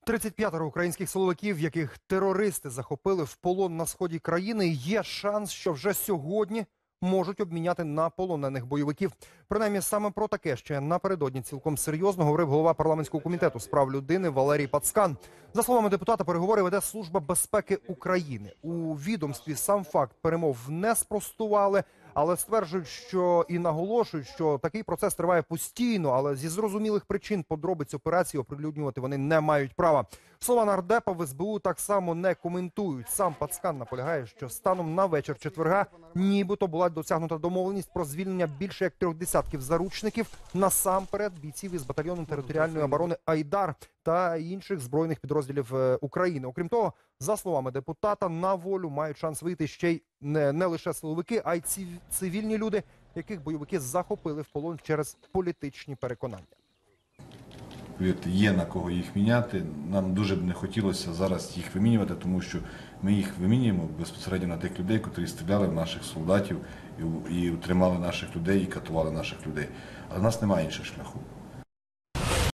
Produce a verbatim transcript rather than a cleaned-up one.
тридцять п'ятеро українських силовиків, яких терористи захопили в полон на сході країни, є шанс, що вже сьогодні можуть обміняти на полонених бойовиків. Принаймні, саме про таке ще напередодні цілком серйозно говорив голова парламентського комітету з прав людини Валерій Пацкан. За словами депутата, переговори веде Служба безпеки України. У відомстві сам факт перемов не спростували, але стверджують, що і наголошують, що такий процес триває постійно, але зі зрозумілих причин подробиць операції оприлюднювати вони не мають права. Слова нардепа в ес бе у так само не коментують. Сам Пацкан наполягає, що станом на вечір четверга нібито була досягнута домовленість про звільнення більше як трьох десятків заручників, насамперед бійців із батальйону територіальної оборони «Айдар» та інших збройних підрозділів України. Окрім того, за словами депутата, на волю мають шанс вийти ще й не, не лише силовики, а й цивільні люди, яких бойовики захопили в полон через політичні переконання. Є на кого їх міняти. Нам дуже б не хотілося зараз їх вимінювати, тому що ми їх вимінюємо безпосередньо на тих людей, які стріляли в наших солдатів і утримали наших людей, і катували наших людей. Але в нас немає іншого шляху.